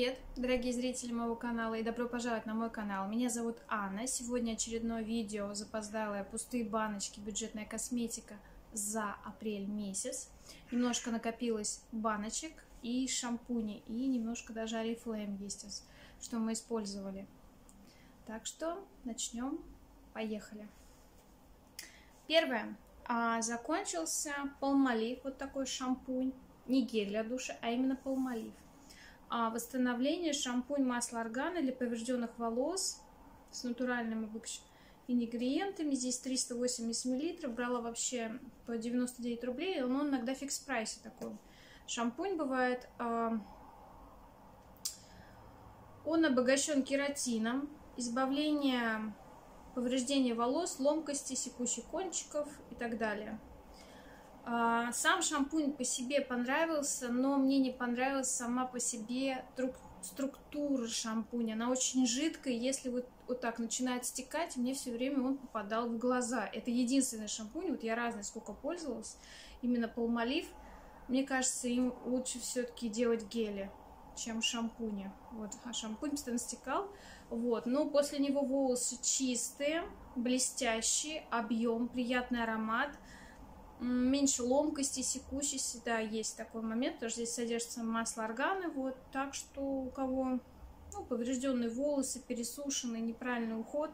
привет, дорогие зрители моего канала, и добро пожаловать на мой канал. Меня зовут Анна. Сегодня очередное видео запоздалое, пустые баночки, бюджетная косметика за апрель месяц. Немножко накопилось баночек и шампуней, и немножко даже Oriflame есть, что мы использовали. Так что начнем, поехали. Первое. Закончился Palmolive, вот такой шампунь, не гель для душа, а именно Palmolive. Восстановление, шампунь, масло органа для поврежденных волос с натуральными ингредиентами. Здесь 380 мл. Брала вообще по 99 рублей. Он иногда в фикс-прайсе такой. Шампунь бывает. Он обогащен кератином. Избавление повреждения волос, ломкости, секущих кончиков и так далее. Сам шампунь по себе понравился, но мне не понравилась сама по себе структура шампуня. Она очень жидкая, если вот так начинает стекать, мне все время он попадал в глаза. Это единственный шампунь, вот я разные сколько пользовалась, именно Palmolive. Мне кажется, им лучше все-таки делать гели, чем шампуни. Вот, а шампунь постоянно стекал. Вот, но после него волосы чистые, блестящие, объем, приятный аромат. Меньше ломкости, секущести, да, есть такой момент, потому что здесь содержится масло органы, вот, так что у кого поврежденные волосы, пересушенный, неправильный уход,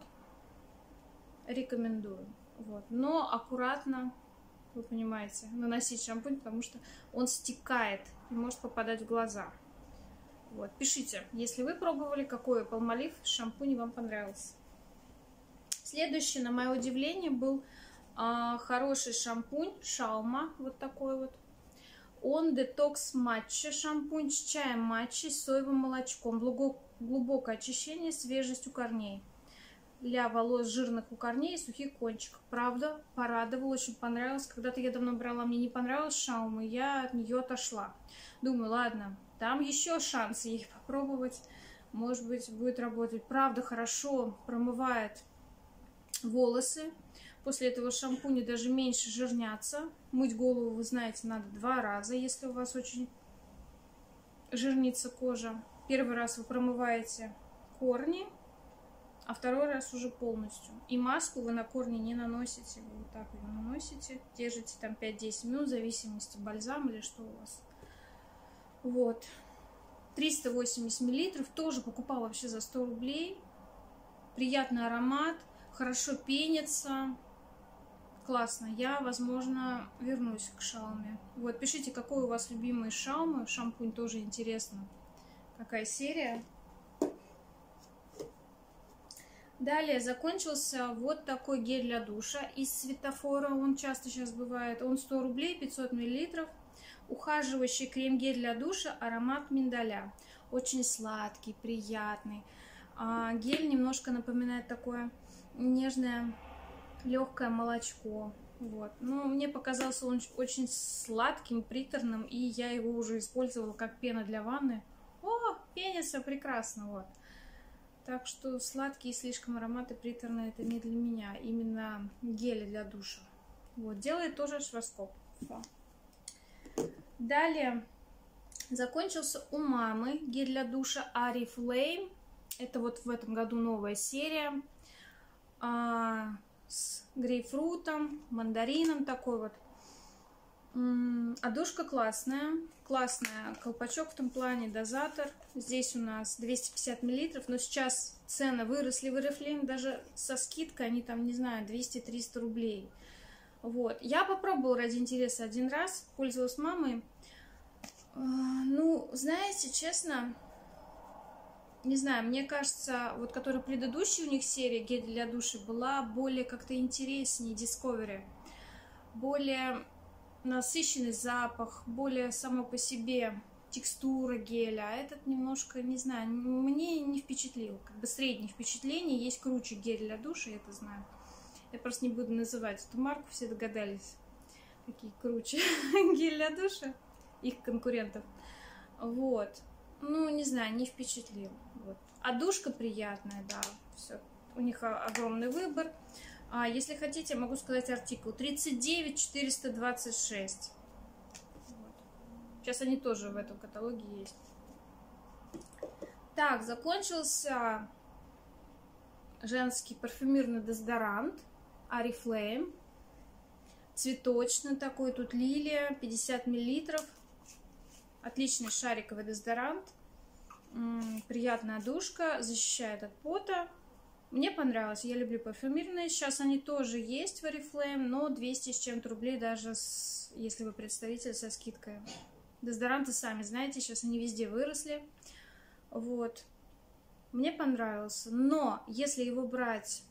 рекомендую, вот, но аккуратно, вы понимаете, наносить шампунь, потому что он стекает и может попадать в глаза, вот, пишите, если вы пробовали, какой Palmolive шампунь вам понравился. Следующий, на мое удивление, был хороший шампунь Шаума, вот такой вот. Он детокс матча, шампунь с чаем матча, соевым молочком, глубокое очищение, свежесть у корней. Для волос жирных у корней и сухих кончиков. Правда, порадовал, очень понравилось. Когда-то я давно брала, мне не понравилась Шаума, я от нее отошла. Думаю, ладно, там еще шансы их попробовать. Может быть, будет работать. Правда, хорошо промывает волосы. После этого шампуня даже меньше жирнятся. Мыть голову, вы знаете, надо 2 раза, если у вас очень жирнится кожа. Первый раз вы промываете корни, а второй раз уже полностью. И маску вы на корни не наносите. Вы вот так ее наносите. Держите там 5-10 минут, в зависимости бальзам или что у вас. Вот. 380 мл. Тоже покупала вообще за 100 рублей. Приятный аромат. Хорошо пенится. Классно. Я, возможно, вернусь к Шауме. Вот, пишите, какой у вас любимый Шаумы. Шампунь тоже интересно. Какая серия. Далее закончился вот такой гель для душа из Светофора. Он часто сейчас бывает. Он 100 рублей, 500 мл. Ухаживающий крем-гель для душа, аромат миндаля. Очень сладкий, приятный. Гель немножко напоминает такое нежное, легкое молочко. Вот. Но мне показался он очень сладким, приторным, и я его уже использовала как пена для ванны. О, пенится прекрасно, вот. Так что сладкие слишком ароматы приторные, это не для меня. Именно гели для душа. Вот. Делает тоже Шварцкопф. Далее закончился у мамы гель для душа Oriflame. Это вот в этом году новая серия. С грейпфрутом, мандарином такой вот. Одушка классная. Классная. Колпачок в том плане, дозатор. Здесь у нас 250 мл. Но сейчас цены выросли в Oriflame. Даже со скидкой они там, не знаю, 200-300 рублей. Вот. Я попробовала ради интереса один раз. Пользовалась мамой. Ну, знаете, честно... Не знаю, мне кажется, вот которая предыдущая у них серия гель для душа была более как-то интереснее, Discovery. Более насыщенный запах, более само по себе текстура геля. А этот немножко, не знаю, мне не впечатлил. Как бы среднее впечатление, есть круче гель для душа, я это знаю. Я просто не буду называть эту марку, все догадались, какие круче гель для душа, их конкурентов. Вот. Ну, не знаю, не впечатлил. Вот. Одушка приятная, да, все. У них огромный выбор. Если хотите, я могу сказать артикул 39 426. Вот. Сейчас они тоже в этом каталоге есть. Так, закончился женский парфюмерный дезодорант Oriflame. Цветочный такой, тут лилия, 50 миллилитров. Отличный шариковый дезодорант. Приятная душка, защищает от пота. Мне понравилось, я люблю парфюмерные. Сейчас они тоже есть в Oriflame, но 200 с чем-то рублей, даже если вы представитель, со скидкой. Дезодоранты, сами знаете, сейчас они везде выросли. Вот. Мне понравился. Но если его брать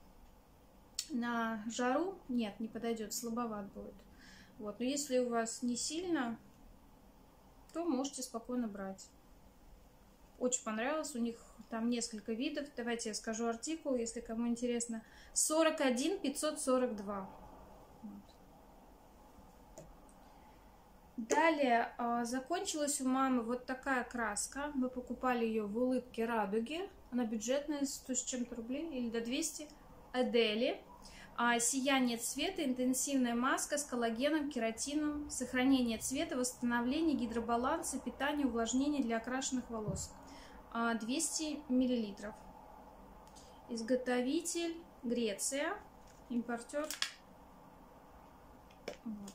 на жару, нет, не подойдет, слабоват будет. Вот. Но если у вас не сильно, то можете спокойно брать. Очень понравилось. У них там несколько видов. Давайте я скажу артикул, если кому интересно. 41 542. Вот. Далее закончилась у мамы вот такая краска. Мы покупали ее в Улыбке Радуги. Она бюджетная, 100 с чем-то рублей или до 200. Адели. Сияние цвета, интенсивная маска с коллагеном, кератином, сохранение цвета, восстановление, гидробаланса, питание, увлажнение для окрашенных волос. 200 миллилитров. Изготовитель Греция, импортер. Вот.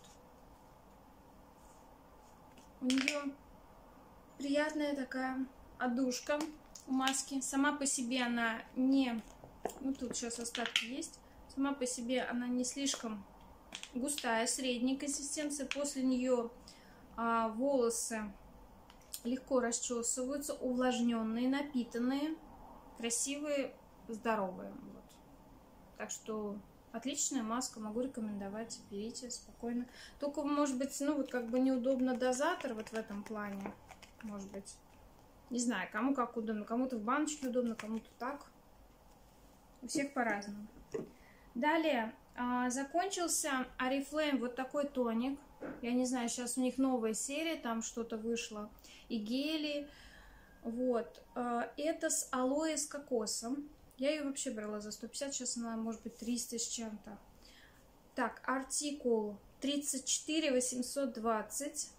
У нее приятная такая отдушка у маски. Сама по себе она не... Ну, тут сейчас остатки есть. Сама по себе она не слишком густая, средней консистенции. После нее волосы легко расчесываются, увлажненные, напитанные, красивые, здоровые. Вот. Так что отличная маска, могу рекомендовать, берите спокойно. Только, может быть, ну вот как бы неудобно дозатор вот в этом плане, может быть. Не знаю, кому как удобно, кому-то в баночке удобно, кому-то так. У всех по-разному. Далее закончился Oriflame вот такой тоник. Я не знаю, сейчас у них новая серия, там что-то вышло. И гели. Вот. Это с алоэ с кокосом. Я ее вообще брала за 150, сейчас она может быть 300 с чем-то. Так, артикул 34 820.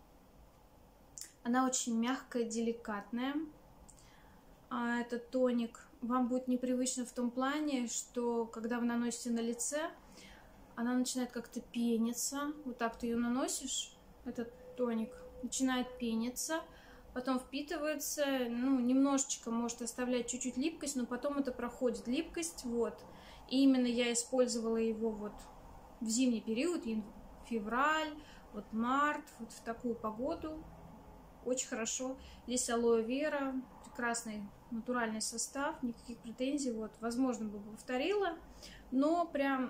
Она очень мягкая, деликатная. Этот тоник вам будет непривычно в том плане, что когда вы наносите на лице, она начинает как-то пениться. Вот так ты ее наносишь, этот тоник начинает пениться, потом впитывается, ну, немножечко может оставлять чуть-чуть липкость, но потом это проходит липкость, вот. И именно я использовала его вот в зимний период, февраль, вот март, вот в такую погоду. Очень хорошо. Здесь алоэ вера, прекрасный натуральный состав, никаких претензий. Вот, возможно, бы повторила, но прям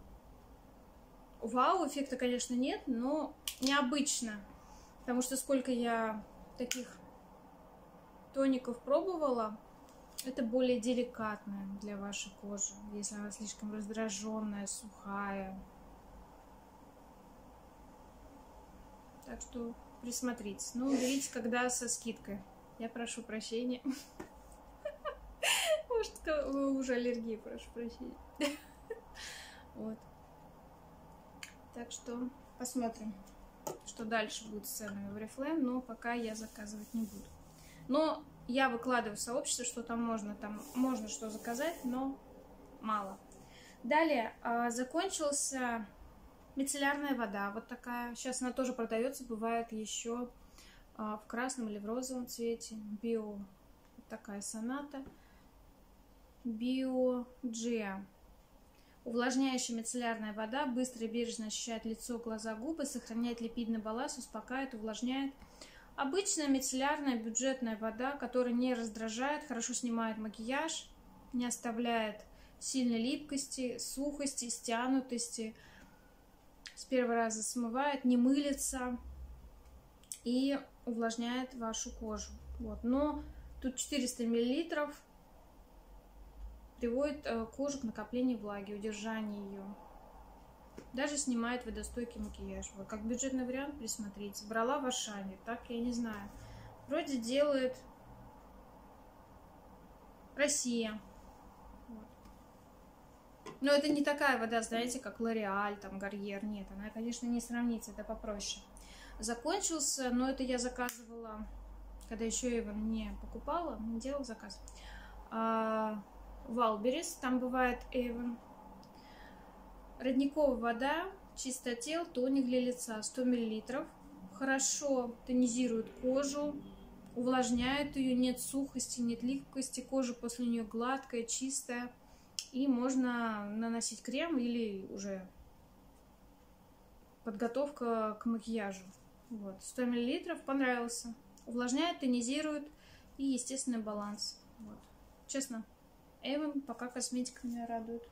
вау, эффекта, конечно, нет, но необычно. Потому что сколько я таких тоников пробовала, это более деликатное для вашей кожи, если она слишком раздраженная, сухая. Так что присмотритесь. Ну, берите, когда со скидкой. Я прошу прощения. Может, уже аллергия, прошу прощения. Вот. Так что посмотрим, что дальше будет с ценами в Oriflame, но пока я заказывать не буду. Но я выкладываю в сообщество, что там можно что заказать, но мало. Далее закончился мицеллярная вода, вот такая. Сейчас она тоже продается, бывает еще в красном или в розовом цвете. Био, вот такая соната. Био Джиа. Увлажняющая мицеллярная вода быстро и бережно очищает лицо, глаза, губы, сохраняет липидный баланс, успокаивает, увлажняет. Обычная мицеллярная бюджетная вода, которая не раздражает, хорошо снимает макияж, не оставляет сильной липкости, сухости, стянутости. С первого раза смывает, не мылится и увлажняет вашу кожу. Вот. Но тут 400 мл приводит кожу к накоплению влаги, удержанию ее. Даже снимает водостойкий макияж. Вот, как бюджетный вариант, присмотрите. Брала в Ашане, так я не знаю. Вроде делает Россия. Вот. Но это не такая вода, знаете, как L'Oréal, там, Гарьер. Нет, она, конечно, не сравнится, это попроще. Закончился, но это я заказывала когда еще Avon не покупала, не делала заказ. Валберис, там бывает Avon. Родниковая вода, чистотел, тоник для лица, 100 мл. Хорошо тонизирует кожу, увлажняет ее, нет сухости, нет липкости, кожа после нее гладкая, чистая. И можно наносить крем или уже подготовка к макияжу. Вот. 100 мл, понравился. Увлажняет, тонизирует и естественный баланс. Вот. Честно, Avon пока косметика меня радует.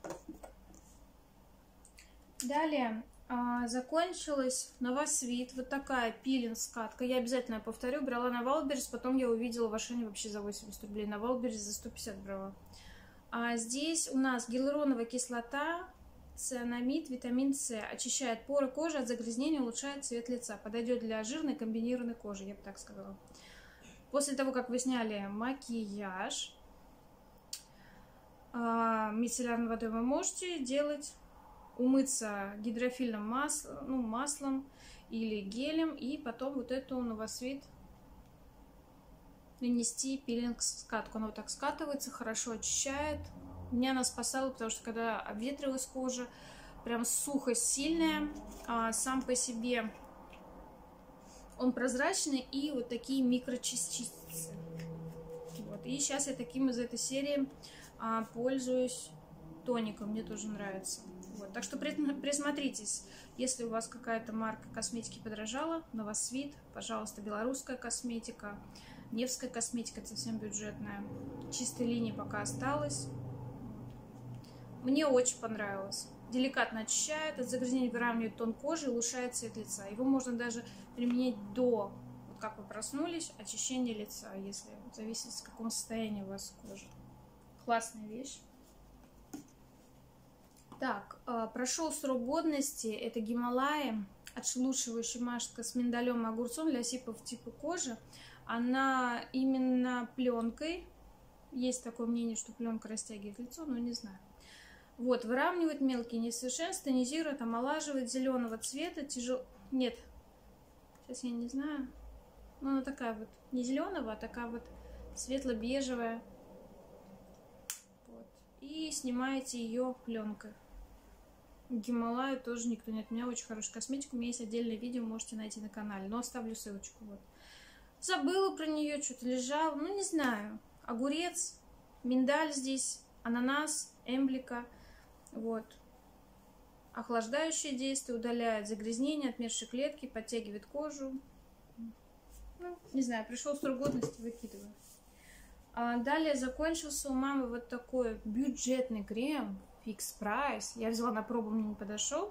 Далее закончилась Новосвит. Вот такая пилинг-скатка. Я обязательно повторю. Брала на Валберис, потом я увидела в Ашане вообще за 80 рублей. На Валберис за 150 брала. А здесь у нас гиалуроновая кислота, цианамид, витамин С. Очищает поры кожи от загрязнения, улучшает цвет лица. Подойдет для жирной комбинированной кожи, я бы так сказала. После того, как вы сняли макияж, мицеллярной водой вы можете делать, умыться гидрофильным маслом или гелем, и потом вот эту Новосвит нанести пилинг-скатку. Она вот так скатывается, хорошо очищает. Меня она спасала, потому что когда обветрилась кожа, прям сухость сильная, сам по себе он прозрачный и вот такие микрочастицы. Вот. И сейчас я таким из этой серии пользуюсь тоником, мне тоже нравится. Вот. Так что присмотритесь, если у вас какая-то марка косметики подорожала, Новосвит, пожалуйста, белорусская косметика, Невская косметика совсем бюджетная, чистой линии пока осталось. Мне очень понравилось. Деликатно очищает, от загрязнений выравнивает тон кожи и улучшает цвет лица. Его можно даже применять до, вот как вы проснулись, очищения лица, если зависит, в каком состоянии у вас кожа. Классная вещь. Так, прошел срок годности. Это Гималаи, отшелушивающая маска с миндалем и огурцом для сипов типа кожи. Она именно пленкой. Есть такое мнение, что пленка растягивает лицо, но не знаю. Вот, выравнивает мелкие несовершенства, тонизирует, омолаживает, зеленого цвета, Нет, сейчас я не знаю. Но она такая вот, не зеленого, а такая вот светло-бежевая. Вот. И снимаете ее пленкой. Гималаю тоже никто не отменял. Очень хорошая косметика. У меня есть отдельное видео, можете найти на канале. Но оставлю ссылочку. Вот. Забыла про нее, что-то лежала. Ну, не знаю. Огурец, миндаль здесь, ананас, эмблика. Вот. Охлаждающее действие, удаляет загрязнения, отмершие клетки, подтягивает кожу. Ну, не знаю, пришел срок годности, выкидываю. Далее закончился у мамы вот такой бюджетный крем Fix Price. Я взяла на пробу, мне не подошел.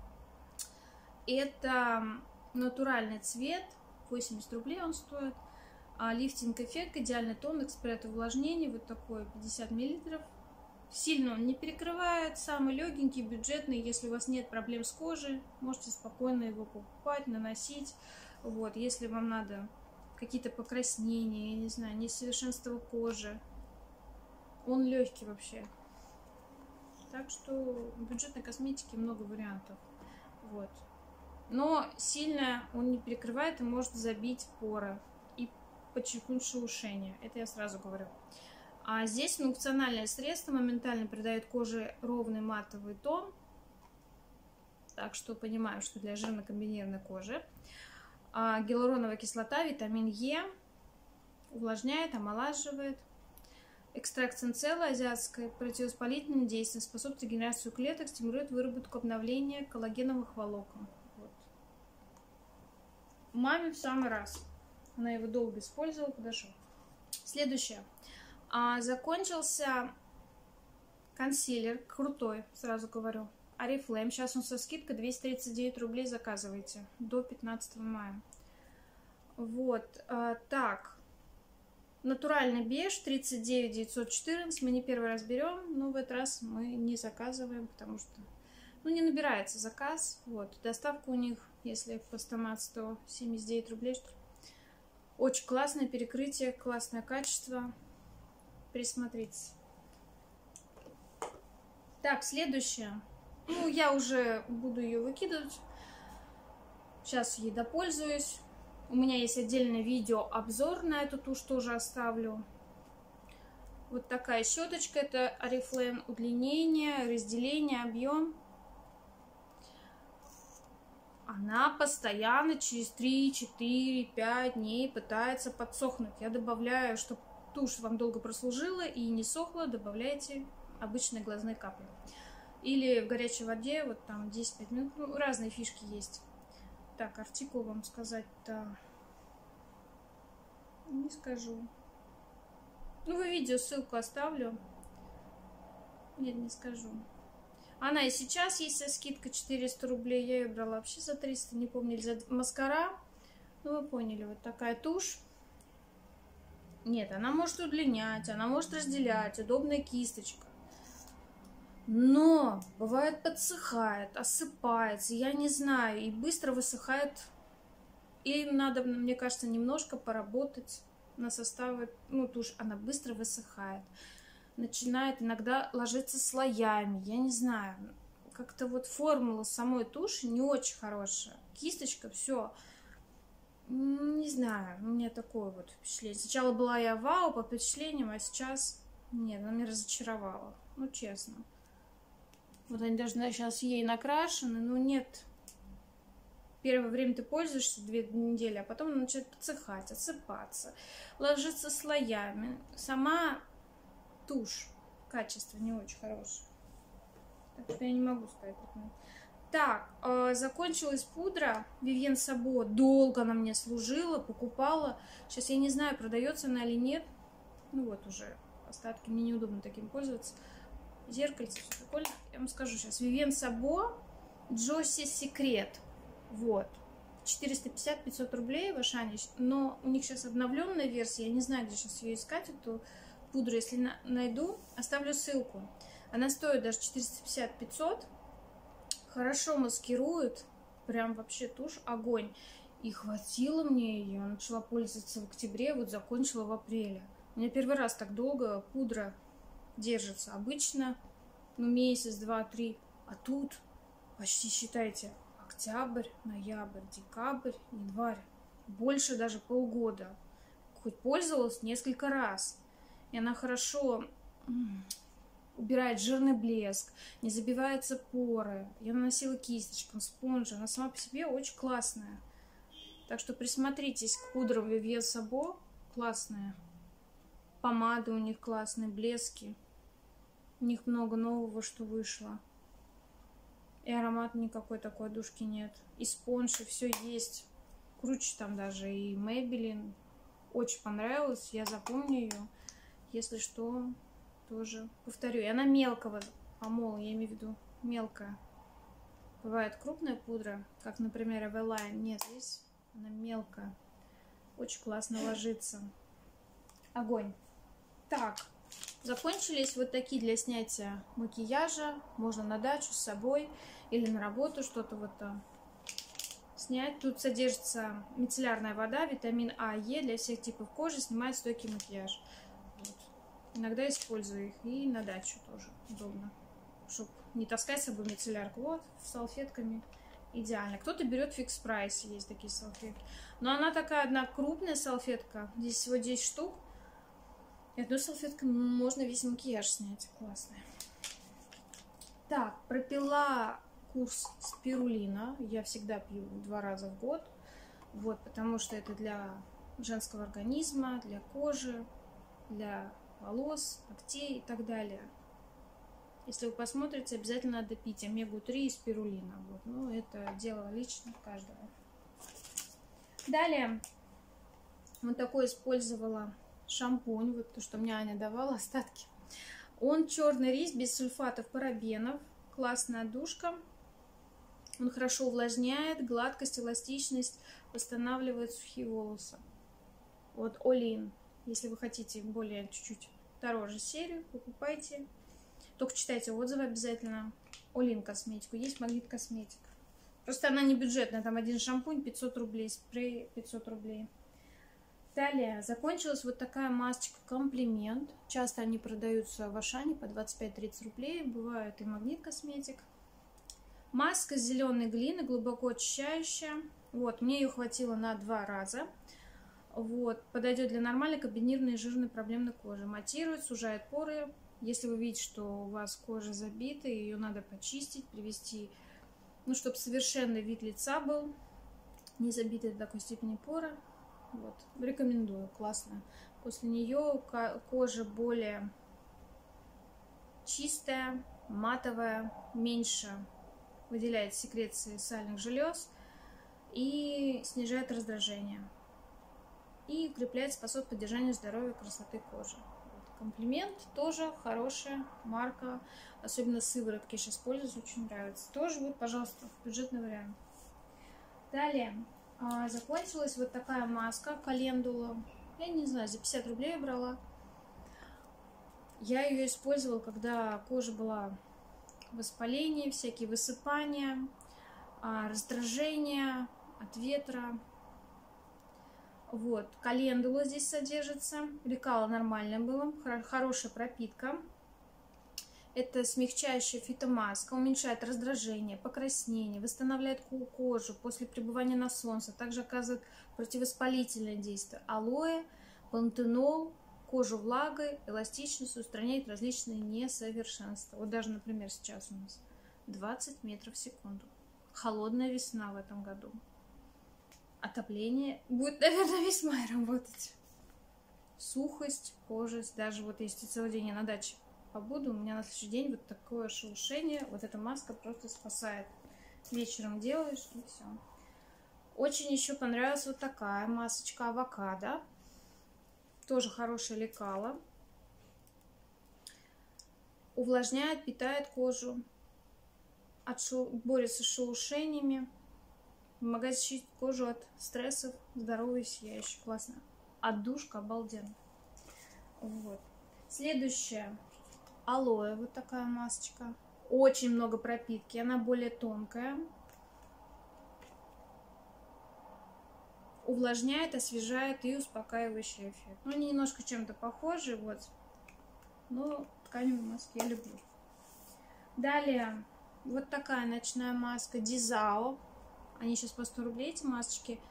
Это натуральный цвет, 80 рублей он стоит. Лифтинг-эффект, идеальный тон, экспресс увлажнения, вот такой 50 мл. Сильно он не перекрывает, самый легенький, бюджетный. Если у вас нет проблем с кожей, можете спокойно его покупать, наносить. Вот, если вам надо какие-то покраснения, я не знаю, несовершенство кожи. Он легкий вообще. Так что в бюджетной косметике много вариантов. Вот. Но сильно он не перекрывает и может забить поры и подчеркнуть шелушение. Это я сразу говорю. А здесь функциональное средство моментально придает коже ровный матовый тон. Так что понимаю, что для жирно комбинированной кожи. Гиалуроновая кислота, витамин Е, увлажняет, омолаживает. Экстракт цинцелла азиатское, противовоспалительное действие, способствует генерации клеток, стимулирует выработку обновления коллагеновых волокон. Вот. Маме в самый раз. Она его долго использовала, подошел. Следующее. Закончился консилер, крутой, сразу говорю. Oriflame. Сейчас он со скидкой 239 рублей, заказывайте. До 15 мая. Вот. Так. Натуральный беж 39 914. Мы не первый раз берем, но в этот раз мы не заказываем, потому что не набирается заказ. Вот. Доставка у них, если постамат, 179 рублей. Что ли. Очень классное перекрытие, классное качество. Присмотритесь. Так, следующее. Я уже буду ее выкидывать. Сейчас ей допользуюсь. У меня есть отдельное видео обзор на эту тушь, тоже оставлю. Вот такая щеточка, это Oriflame, удлинение, разделение, объем. Она постоянно через 3, 4, 5 дней пытается подсохнуть. Я добавляю, чтобы тушь вам долго прослужила и не сохла, добавляйте обычные глазные капли. Или в горячей воде, вот там 10-5 минут, ну, разные фишки есть. Так, артикул вам сказать-то не скажу. Ну, вы видео, ссылку оставлю. Нет, не скажу. Она и сейчас есть со скидкой 400 рублей. Я ее брала вообще за 300, не помню, или за маскара. Ну, вы поняли, вот такая тушь. Нет, она может удлинять, она может разделять, удобная кисточка. Но бывает подсыхает, осыпается, я не знаю, и быстро высыхает. И надо, мне кажется, немножко поработать на составе. Ну, тушь, она быстро высыхает. Начинает иногда ложиться слоями, я не знаю. Как-то вот формула самой туши не очень хорошая. Кисточка, все. Не знаю, у меня такое вот впечатление. Сначала была я вау по впечатлениям, а сейчас нет, она меня разочаровала. Ну, честно. Вот они даже сейчас ей накрашены, но нет. Первое время ты пользуешься 2 недели, а потом она начинает подсыхать, отсыпаться, ложиться слоями. Сама тушь, качество не очень хорошее. Так что я не могу сказать. Так, закончилась пудра Vivienne Sabo. Долго она мне служила, покупала. Сейчас я не знаю, продается она или нет. Ну вот уже остатки, мне неудобно таким пользоваться. Зеркальце, все прикольно. Я вам скажу сейчас. Vivienne Sabo Josie Secret. Вот. 450-500 рублей в Ашане. Но у них сейчас обновленная версия. Я не знаю, где сейчас ее искать, эту пудру. Если найду, оставлю ссылку. Она стоит даже 450-500. Хорошо маскирует. Прям вообще тушь огонь. И хватило мне ее. Начала пользоваться в октябре, вот закончила в апреле. У меня первый раз так долго пудра держится. Обычно, ну, месяц, 2, 3. А тут почти, считайте, октябрь, ноябрь, декабрь, январь. Больше даже полгода. Хоть пользовалась несколько раз. И она хорошо убирает жирный блеск, не забиваются поры. Я наносила кисточком, спонжем. Она сама по себе очень классная. Так что присмотритесь к пудрам Vivienne Sabo. Классные. Помады у них классные, блески. У них много нового, что вышло. И аромат никакой такой душки нет. И спонж, и все есть. Круче там даже и Maybelline. Очень понравилось. Я запомню ее. Если что, тоже повторю. И она мелкого помола, я имею в виду мелкая. Бывает крупная пудра, как, например, Eveline. Нет, здесь она мелкая. Очень классно ложится. Огонь. Так, закончились вот такие для снятия макияжа. Можно на дачу с собой или на работу что-то вот там снять. Тут содержится мицеллярная вода, витамин А, Е для всех типов кожи, снимает стойкий макияж. Вот. Иногда использую их и на дачу тоже удобно, чтобы не таскать с собой мицеллярку. Вот, с салфетками идеально. Кто-то берет фикс прайс, есть такие салфетки. Но она такая одна крупная салфетка, здесь всего 10 штук. И одной салфеткой можно весь макияж снять. Классная. Так, пропила курс спирулина. Я всегда пью 2 раза в год. Вот, потому что это для женского организма, для кожи, для волос, ногтей и так далее. Если вы посмотрите, обязательно надо пить омегу-3 и спирулина. Вот. Ну, это дело лично каждого. Далее, вот такой использовала шампунь. Вот то, что мне Аня давала, остатки. Он черный рис, без сульфатов, парабенов. Классная отдушка. Он хорошо увлажняет, гладкость, эластичность, восстанавливает сухие волосы. Вот All-in. Если вы хотите более чуть-чуть дороже серию, покупайте. Только читайте отзывы обязательно. All-in косметику. Есть Магнит Косметик. Просто она не бюджетная. Там один шампунь 500 рублей, спрей 500 рублей. Далее закончилась вот такая масочка Комплимент. Часто они продаются в Ашане по 25-30 рублей. Бывает и Магнит Косметик. Маска с зеленой глины, глубоко очищающая. Вот, мне ее хватило на 2 раза. Вот, подойдет для нормальной комбинированной жирной проблемной кожи. Матирует, сужает поры. Если вы видите, что у вас кожа забита, ее надо почистить, привести, ну, чтобы совершенный вид лица был, не забитый до такой степени поры. Вот, рекомендую, классно. После нее кожа более чистая, матовая, меньше выделяет секреции сальных желез и снижает раздражение. И укрепляет, способствует поддержанию здоровья и красоты кожи. Вот. Комплимент тоже хорошая марка, особенно сыворотки сейчас пользуюсь, очень нравится. Тоже вот, пожалуйста, бюджетный вариант. Далее закончилась вот такая маска календула. Я не знаю, за 50 рублей я брала. Я ее использовала, когда кожа была в воспалении, всякие высыпания, раздражения от ветра. Вот, календула здесь содержится, лекало нормальное было, хорошая пропитка. Это смягчающая фитомаска, уменьшает раздражение, покраснение, восстанавливает кожу после пребывания на солнце, также оказывает противовоспалительное действие. Алоэ, пантенол, кожу влагой, эластичность, устраняет различные несовершенства. Вот даже, например, сейчас у нас 20 метров в секунду. Холодная весна в этом году. Отопление будет, наверное, весь май работать. Сухость, кожа. Даже вот если целый день я на даче побуду, у меня на следующий день вот такое шелушение. Вот эта маска просто спасает. Вечером делаешь и все. Очень еще понравилась вот такая масочка авокадо. Тоже хорошее лекало. Увлажняет, питает кожу. Борется с шелушениями. Помогает защитить кожу от стрессов. Здоровый, сияющий. Классно. Отдушка обалденно. Вот. Следующая. Алоэ. Вот такая масочка. Очень много пропитки. Она более тонкая. Увлажняет, освежает и успокаивающий эффект. Ну, они немножко чем-то похожи. Вот. Но тканевые маски я люблю. Далее. Вот такая ночная маска Дизао. Они сейчас по 100 рублей, эти масочки.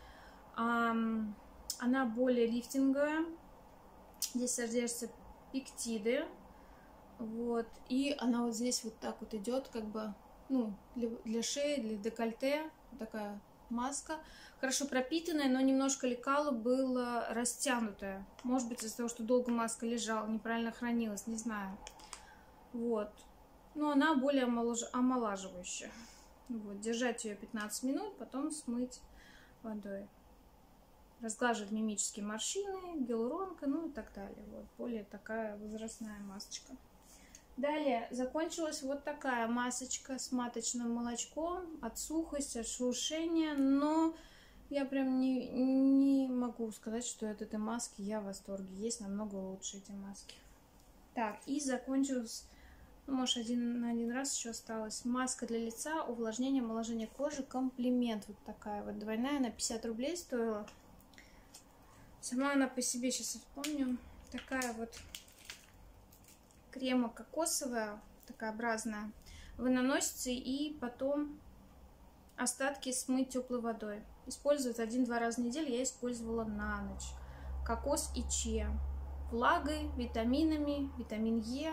Она более лифтинговая. Здесь содержатся пектиды. Вот. И она вот здесь вот так вот идет, как бы, ну, для шеи, для декольте. Вот такая маска. Хорошо пропитанная, но немножко лекало было растянутое. Может быть, из-за того, что долго маска лежала, неправильно хранилась, не знаю. Вот. Но она более омолаживающая. Вот, держать ее 15 минут, потом смыть водой. Разглаживает мимические морщины, гиалуронка, ну и так далее. Вот, более такая возрастная масочка. Далее закончилась вот такая масочка с маточным молочком от сухости, от шелушения. Но я прям не могу сказать, что от этой маски я в восторге. Есть намного лучше эти маски. Так, и закончилась... Может, на один раз еще осталась. Маска для лица, увлажнение, омоложение кожи, комплимент. Вот такая вот двойная, она 50 рублей стоила. Сама она по себе, сейчас вспомню. Такая вот кремо-кокосовая, такая-образная. Вы наносите и потом остатки смыть теплой водой. Использовать 1-2 раза в неделю я использовала на ночь. Кокос и чиа. Влагой, витаминами, витамин Е.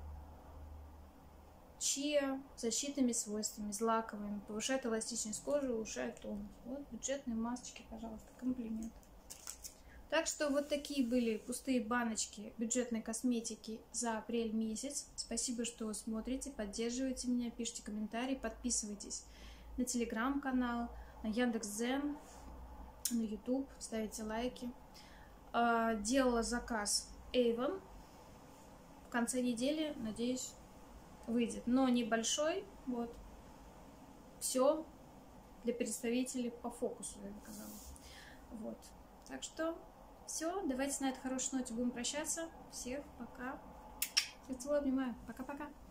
Чиа, защитными свойствами, злаковыми, повышает эластичность кожи, улучшает тонус. Вот бюджетные масочки, пожалуйста, комплимент. Так что вот такие были пустые баночки бюджетной косметики за апрель месяц. Спасибо, что смотрите, поддерживаете меня, пишите комментарии, подписывайтесь на телеграм-канал, на Яндекс.Дзен, на YouTube, ставите лайки. Делала заказ Avon. В конце недели, надеюсь, выйдет, но небольшой. Вот. Все для представителей по фокусу, я сказала. Вот. Так что все, давайте на этой хорошей ноте будем прощаться. Всех пока. Всех целую, обнимаю. Пока-пока.